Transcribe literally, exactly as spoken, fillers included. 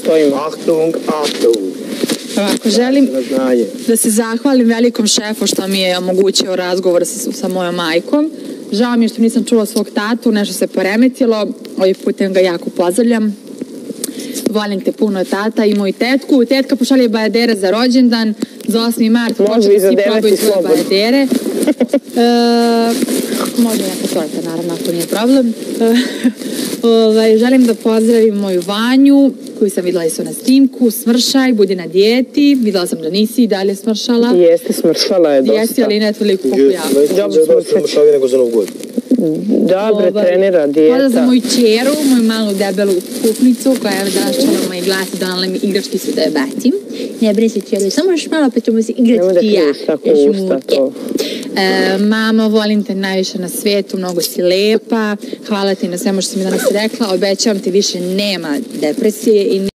stojimo. Achtung, Achtung. Ako želim da se zahvalim velikom šefu što mi je omogućio razgovor sa, sa mojom majkom. Žao mi je što nisam čula svog tatu, nešto se poremetilo. Ovim putem ga jako pozdravljam. Volim te puno, tata, i moju tetku. Tetka pošalje bajadere za rođendan, za osmi mart. Može i za deveti slobodno. Bajadere. E, može neka torta, naravno, ako nije problem. E, ovaj, želim da pozdravim moju Vanju, koju sam videla isto na snimku. Smršaj, budi na dijeti. Videla sam da nisi i dalje smršala. Jeste, smršala je dosta. Jesi, ali ne toliko koliko ja. Dobro smršala. nego za Novu godinu. Dobre, trenira, dijeta. Hvala za moju čeru, moju malu debelu kupnicu, koja je danas čula moje glasi, donala mi igrački su da je bacim. Ne brini se, čeru, samo još malo pa ćemo se igrati ti ja. Nemo da kriješ tako usta to. E, mama, volim te najviše na svijetu, mnogo si lepa. Hvala ti na svemu što si mi danas rekla. Obećavam ti više nema depresije i